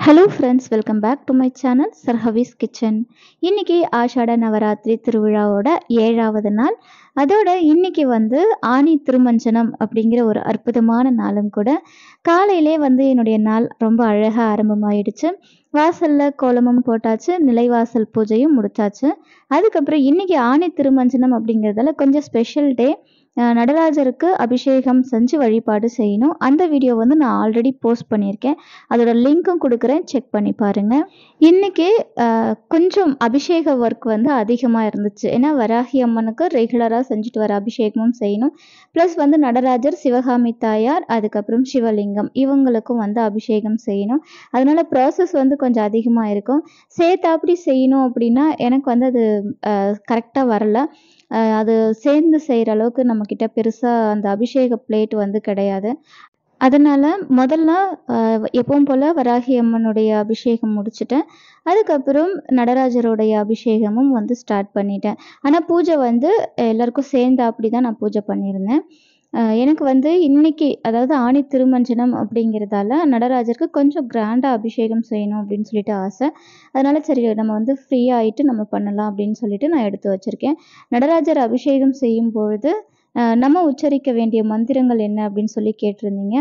Hello friends, welcome back to my channel சர்ஹவிஸ் kitchen. இன்னைக்கு ஆஷாட நவராத்திரி திருவிழாவோட 7வது நாள். அதோட இன்னைக்கு ஆனி திருமஞ்சனம் அப்படிங்கிற ஒரு அற்புதமான நாளும் கூட. காலையிலே என்னுடைய நாள் ரொம்ப அழகாக ஆரம்பமாயிடுச்சு. வாசலில் கோலமும் போட்டாச்சு, நிலைவாசல் பூஜையும் முடிச்சாச்சு. அதுக்கப்புறம் இன்னைக்கு ஆனி திருமஞ்சனம் அப்படிங்கிறதால கொஞ்சம் ஸ்பெஷல் டே. நடராஜருக்கு அபிஷேகம் செஞ்சு வழிபாடு செய்யணும். அந்த வீடியோ நான் ஆல்ரெடி போஸ்ட் பண்ணியிருக்கேன். அதோட லிங்க்கும் கொடுக்குறேன், செக் பண்ணி பாருங்கள். இன்றைக்கி கொஞ்சம் அபிஷேக ஒர்க் அதிகமாக இருந்துச்சு. ஏன்னா வராகி அம்மனுக்கு ரெகுலராக செஞ்சுட்டு வர அபிஷேகமும் செய்யணும். ப்ளஸ் நடராஜர், சிவகாமி தாயார், அதுக்கப்புறம் சிவலிங்கம் இவங்களுக்கும் அபிஷேகம் செய்யணும். அதனால் ப்ராசஸ் கொஞ்சம் அதிகமாக இருக்கும். சேர்த்தாப்படி செய்யணும் அப்படின்னா எனக்கு அது கரெக்டாக வரல. அது சேர்ந்து செய்கிற அளவுக்கு நம்மக்கிட்ட பெருசாக அந்த அபிஷேக பிளேட் கிடையாது. அதனால் முதல்ல எப்பவும் போல் வராகி அம்மனுடைய அபிஷேகம் முடிச்சுட்டேன். அதுக்கப்புறம் நடராஜருடைய அபிஷேகமும் ஸ்டார்ட் பண்ணிட்டேன். ஆனால் பூஜை எல்லாருக்கும் சேர்ந்து அப்படி தான் நான் பூஜை பண்ணியிருந்தேன். எனக்கு இன்னைக்கு, அதாவது ஆனி திருமஞ்சனம் அப்படிங்கிறதால நடராஜருக்கு கொஞ்சம் கிராண்டாக அபிஷேகம் செய்யணும் அப்படின்னு சொல்லிட்டு ஆசை. அதனால் சரி, நம்ம ஃப்ரீ ஆகிட்டு நம்ம பண்ணலாம் அப்படின்னு சொல்லிட்டு நான் எடுத்து வச்சுருக்கேன். நடராஜர் அபிஷேகம் செய்யும் பொழுது நம்ம உச்சரிக்க வேண்டிய மந்திரங்கள் என்ன அப்படின்னு சொல்லி கேட்டிருந்தீங்க.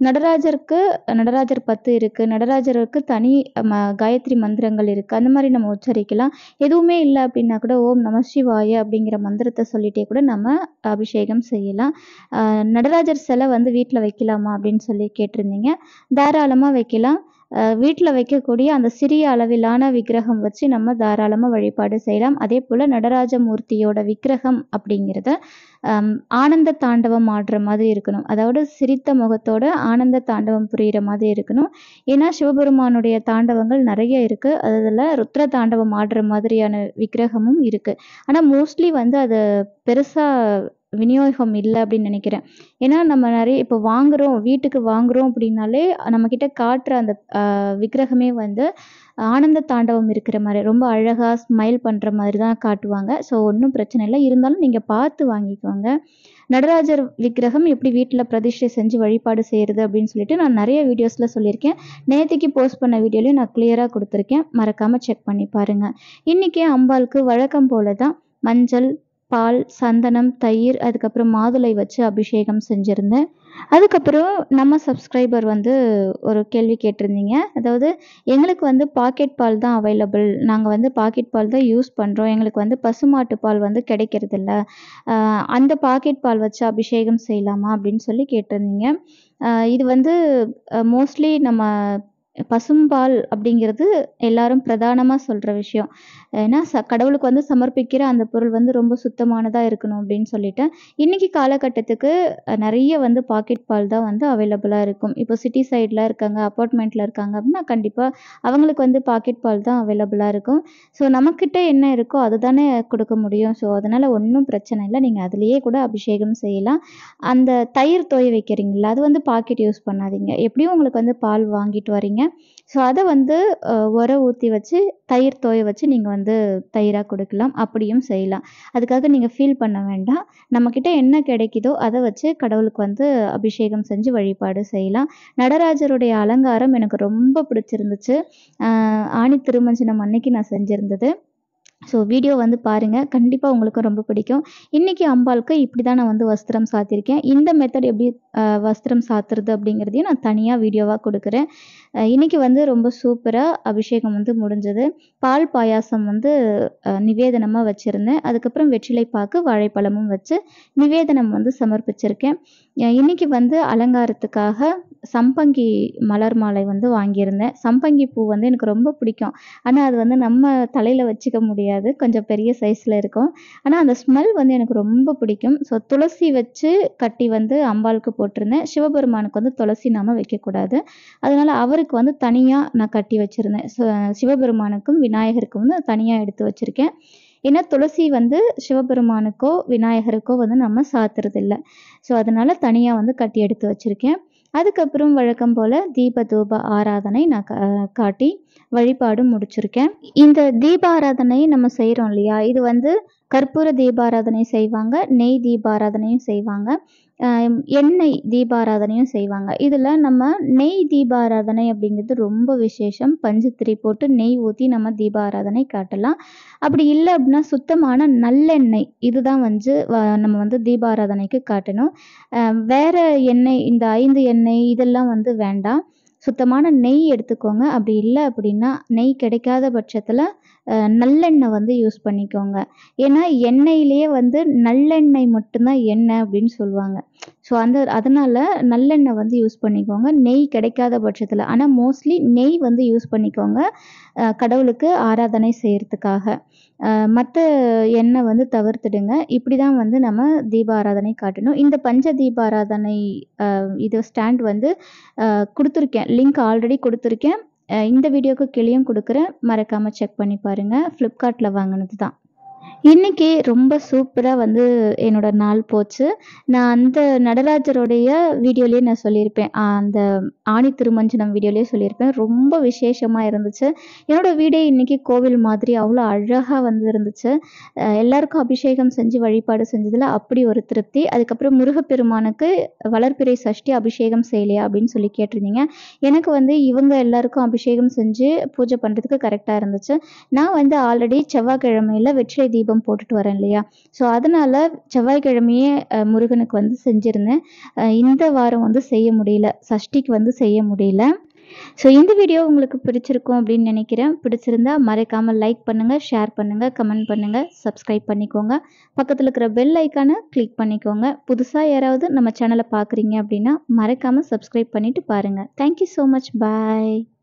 நடராஜர் 10 இருக்குது. நடராஜருக்கு தனி காயத்ரி மந்திரங்கள் இருக்குது. அந்த மாதிரி நம்ம உச்சரிக்கலாம். எதுவுமே இல்லை அப்படின்னா கூட ஓம் நம சிவாய அப்படிங்கிற மந்திரத்தை சொல்லிட்டே கூட நம்ம அபிஷேகம் செய்யலாம். நடராஜர் சிலை வீட்டில் வைக்கலாமா அப்படின்னு சொல்லி கேட்டிருந்தீங்க. தாராளமாக வைக்கலாம். வீட்டில் வைக்கக்கூடிய அந்த சிறிய அளவிலான விக்கிரகம் வச்சு நம்ம தாராளமாக வழிபாடு செய்யலாம். அதே போல் நடராஜ மூர்த்தியோட விக்கிரகம் அப்படிங்கிறத ஆனந்த தாண்டவம் ஆடுற மாதிரி இருக்கணும். அதாவது சிரித்த முகத்தோட ஆனந்த தாண்டவம் புரிகிற மாதிரி இருக்கணும். ஏன்னா சிவபெருமானுடைய தாண்டவங்கள் நிறைய இருக்குது. அதில் ருத்ர தாண்டவம் ஆடுற மாதிரியான விக்கிரகமும் இருக்குது. ஆனால் மோஸ்ட்லி அது பெருசாக விநியோகம் இல்லை அப்படின்னு நினைக்கிறேன். ஏன்னா நம்ம நிறைய இப்போ வீட்டுக்கு வாங்குகிறோம் அப்படின்னாலே நம்மக்கிட்ட காட்டுற அந்த விக்கிரகமே ஆனந்த தாண்டவம் இருக்கிற மாதிரி ரொம்ப அழகாக ஸ்மைல் பண்ணுற மாதிரி தான் காட்டுவாங்க. ஸோ ஒன்றும் பிரச்சனை இல்லை. இருந்தாலும் நீங்கள் பார்த்து வாங்கிக்கோங்க. நடராஜர் விக்கிரகம் எப்படி வீட்டில் பிரதிஷ்டை செஞ்சு வழிபாடு செய்கிறது அப்படின்னு சொல்லிட்டு நான் நிறைய வீடியோஸில் சொல்லியிருக்கேன். நேற்றுக்கு போஸ்ட் பண்ண வீடியோலையும் நான் கிளியராக கொடுத்துருக்கேன். மறக்காமல் செக் பண்ணி பாருங்கள். இன்றைக்கி அம்பாளுக்கு வழக்கம் போல தான் மஞ்சள், பால், சந்தனம், தயிர், அதுக்கப்புறம் மாதுளை வச்சு அபிஷேகம் செஞ்சுருந்தேன். அதுக்கப்புறம் நம்ம சப்ஸ்கிரைபர் ஒரு கேள்வி கேட்டிருந்தீங்க. அதாவது எங்களுக்கு பாக்கெட் பால் தான் அவைலபிள், நாங்கள் பாக்கெட் பால் தான் யூஸ் பண்ணுறோம், எங்களுக்கு பசுமாட்டு பால் கிடைக்கிறதில்ல, அந்த பாக்கெட் பால் வச்சு அபிஷேகம் செய்யலாமா அப்படின்னு சொல்லி கேட்டிருந்தீங்க. இது மோஸ்ட்லி நம்ம பசும்பால் அப்படிங்கிறது எல்லாரும் பிரதானமாக சொல்கிற விஷயம். ஏன்னா கடவுளுக்கு சமர்ப்பிக்கிற அந்த பொருள் ரொம்ப சுத்தமானதாக இருக்கணும் அப்படின்னு சொல்லிட்டு இன்றைக்கி காலகட்டத்துக்கு நிறைய பாக்கெட் பால் தான் அவைலபிளாக இருக்கும். இப்போ சிட்டி சைடில் இருக்காங்க, அப்பார்ட்மெண்ட்டில் இருக்காங்க அப்படின்னா கண்டிப்பாக அவங்களுக்கு பாக்கெட் பால் தான் அவைலபிளாக இருக்கும். ஸோ நம்மக்கிட்ட என்ன இருக்கோ அது தானே கொடுக்க முடியும். ஸோ அதனால் ஒன்றும் பிரச்சனை இல்லை, நீங்கள் அதுலேயே கூட அபிஷேகம் செய்யலாம். அந்த தயிர் தோய வைக்கிறீங்களா, அது பாக்கெட் யூஸ் பண்ணாதீங்க. எப்படியும் உங்களுக்கு பால் வாங்கிட்டு வரீங்க. ஸோ அதை உர ஊற்றி வச்சு தயிர் தோய வச்சு நீங்கள் தயிராக கொடுக்கலாம், அப்படியும் செய்யலாம். அதுக்காக நீங்கள் ஃபீல் பண்ண வேண்டாம். நம்மக்கிட்ட என்ன கிடைக்குதோ அதை வச்சு கடவுளுக்கு அபிஷேகம் செஞ்சு வழிபாடு செய்யலாம். நடராஜருடைய அலங்காரம் எனக்கு ரொம்ப பிடிச்சிருந்துச்சு. ஆனி திருமஞ்சனம் அன்னைக்கு நான் செஞ்சுருந்தது. ஸோ வீடியோ பாருங்கள், கண்டிப்பாக உங்களுக்கு ரொம்ப பிடிக்கும். இன்றைக்கி அம்பாளுக்கு இப்படி தான் நான் வஸ்திரம் சாத்தியிருக்கேன். இந்த மெத்தட் எப்படி வஸ்திரம் சாத்துறது அப்படிங்கிறதையும் நான் தனியாக வீடியோவாக கொடுக்குறேன். இன்றைக்கி ரொம்ப சூப்பராக அபிஷேகம் முடிஞ்சது. பால் பாயாசம் நிவேதனமாக வச்சுருந்தேன். அதுக்கப்புறம் வெற்றிலை பாக்கு, வாழைப்பழமும் வச்சு நிவேதனம் சமர்ப்பிச்சிருக்கேன். இன்றைக்கி அலங்காரத்துக்காக சம்பங்கி மலர் மாலை வாங்கியிருந்தேன். சம்பங்கி பூ எனக்கு ரொம்ப பிடிக்கும். ஆனால் அது நம்ம தலையில் வச்சுக்க முடியாது, கொஞ்சம் பெரிய சைஸில் இருக்கும். ஆனால் அந்த ஸ்மெல் எனக்கு ரொம்ப பிடிக்கும். ஸோ துளசி வச்சு கட்டி அம்பாளுக்கு போட்டிருந்தேன். சிவபெருமானுக்கு துளசி நாம வைக்கக்கூடாது, அதனால் அவருக்கு தனியாக நான் கட்டி வச்சுருந்தேன். சிவபெருமானுக்கும் விநாயகருக்கும் தனியாக எடுத்து வச்சுருக்கேன். ஏன்னா துளசி சிவபெருமானுக்கோ விநாயகருக்கோ நம்ம சாத்துறதில்லை. ஸோ அதனால் தனியாக கட்டி எடுத்து வச்சுருக்கேன். அதுக்கப்புறம் வழக்கம் போல் தீப தூப ஆராதனை நான் காட்டி வழிபாடு முடிச்சிருக்கேன். இந்த தீபாராதனை நம்ம செய்கிறோம் இல்லையா, இது கற்பூர தீபாராதனை செய்வாங்க, நெய் தீபாராதனையும் செய்வாங்க. எண்ணெய் தீபாராதனையும் செய்வாங்க. இதில் நம்ம நெய் தீபாராதனை அப்படிங்கிறது ரொம்ப விசேஷம். பஞ்சுத்திரி போட்டு நெய் ஊற்றி நம்ம தீபாராதனை காட்டலாம். அப்படி இல்லை அப்படின்னா சுத்தமான நல்லெண்ணெய் இதுதான் வந்து நம்ம வந்து தீபாராதனைக்கு காட்டணும். வேற எண்ணெய் இந்த 5 எண்ணெய் இதெல்லாம் வந்து வேண்டாம். சுத்தமான நெய் எடுத்துக்கோங்க. அப்படி இல்லை அப்படின்னா நெய் கிடைக்காத பட்சத்தில் நல்லெண்ணெய் வந்து யூஸ் பண்ணிக்கோங்க. ஏன்னா எண்ணெயிலேயே வந்து நல்லெண்ணெய் மட்டும்தான் எண்ணெய் அப்படின்னு சொல்லுவாங்க. ஸோ அதனால் நல்லெண்ணெய் வந்து யூஸ் பண்ணிக்கோங்க நெய் கிடைக்காத பட்சத்தில். ஆனால் மோஸ்ட்லி நெய் வந்து யூஸ் பண்ணிக்கோங்க கடவுளுக்கு ஆராதனை செய்கிறதுக்காக. மற்ற எண்ணெய் வந்து தவிர்த்துடுங்க. இப்படி தான் வந்து நம்ம தீபாராதனை காட்டணும். இந்த பஞ்ச தீபாராதனை இது ஸ்டாண்ட் வந்து கொடுத்துருக்கேன். லிங்க் ஆல்ரெடி கொடுத்துருக்கேன். இந்த வீடியோக்கு கீழேயும் கொடுக்குறேன். மறக்காமல் செக் பண்ணி பாருங்கள். ஃப்ளிப்கார்ட்டில் வாங்கினது தான். இன்றைக்கி ரொம்ப சூப்பராக வந்து என்னோட நாள் போச்சு. நான் அந்த நடராஜருடைய வீடியோலேயே நான் சொல்லியிருப்பேன். அந்த ஆணி திருமஞ்சனம் வீடியோலேயே சொல்லியிருப்பேன். ரொம்ப விசேஷமாக இருந்துச்சு. என்னோடய வீடே இன்றைக்கி கோவில் மாதிரி அவ்வளோ அழகாக வந்து இருந்துச்சு. எல்லாருக்கும் அபிஷேகம் செஞ்சு வழிபாடு செஞ்சதில் அப்படி ஒரு திருப்தி. அதுக்கப்புறம் முருகப்பெருமானுக்கு வளர்பிறை சஷ்டி அபிஷேகம் செய்யலையா அப்படின்னு சொல்லி கேட்டிருந்தீங்க. எனக்கு வந்து இவங்க எல்லாருக்கும் அபிஷேகம் செஞ்சு பூஜை பண்ணுறதுக்கு கரெக்டாக இருந்துச்சு. நான் வந்து ஆல்ரெடி செவ்வாய்க்கிழமையில் வெற்றிலை தீபம் போட்டுட்டு வரேன் இல்லையா? ஸோ அதனால் செவ்வாய்க்கிழமையே முருகனுக்கு வந்து செஞ்சுருந்தேன். இந்த வாரம் வந்து செய்ய முடியல. சஷ்டிக்கு வந்து செய்ய முடியல. ஸோ இந்த வீடியோ உங்களுக்கு பிடிச்சிருக்கும் அப்படின்னு நினைக்கிறேன். பிடிச்சிருந்தா மறக்காமல் லைக் பண்ணுங்கள், ஷேர் பண்ணுங்கள், கமெண்ட் பண்ணுங்கள், சப்ஸ்கிரைப் பண்ணிக்கோங்க. பக்கத்தில் இருக்கிற பெல் ஐக்கானை கிளிக் பண்ணிக்கோங்க. புதுசாக யாராவது நம்ம சேனலை பார்க்குறீங்க அப்படின்னா மறக்காமல் சப்ஸ்கிரைப் பண்ணிவிட்டு பாருங்கள். Thank you so much. பாய்.